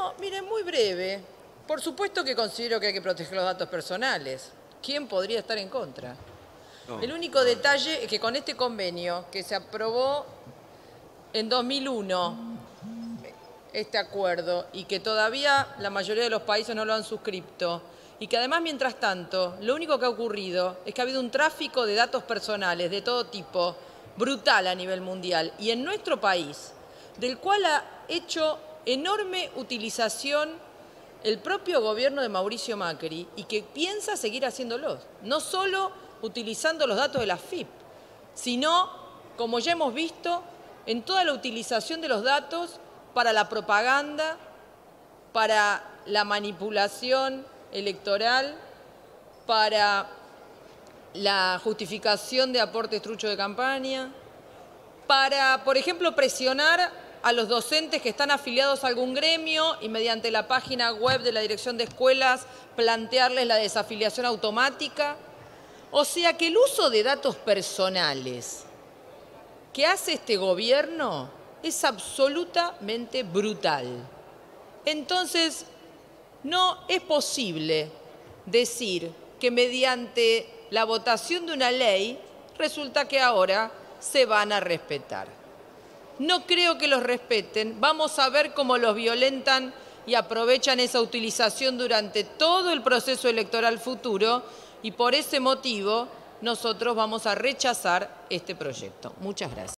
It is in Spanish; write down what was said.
No, miren, muy breve. Por supuesto que considero que hay que proteger los datos personales. ¿Quién podría estar en contra? El único detalle es que con este convenio que se aprobó en 2001, este acuerdo, y que todavía la mayoría de los países no lo han suscrito, y que además, mientras tanto, lo único que ha ocurrido es que ha habido un tráfico de datos personales de todo tipo, brutal a nivel mundial, y en nuestro país, del cual ha hecho enorme utilización el propio gobierno de Mauricio Macri y que piensa seguir haciéndolo, no solo utilizando los datos de la AFIP, sino, como ya hemos visto, en toda la utilización de los datos para la propaganda, para la manipulación electoral, para la justificación de aportes truchos de campaña, para, por ejemplo, presionar a los docentes que están afiliados a algún gremio y mediante la página web de la Dirección de Escuelas plantearles la desafiliación automática. O sea que el uso de datos personales que hace este gobierno es absolutamente brutal. Entonces, no es posible decir que mediante la votación de una ley resulta que ahora se van a respetar. No creo que los respeten. Vamos a ver cómo los violentan y aprovechan esa utilización durante todo el proceso electoral futuro y por ese motivo nosotros vamos a rechazar este proyecto. Muchas gracias.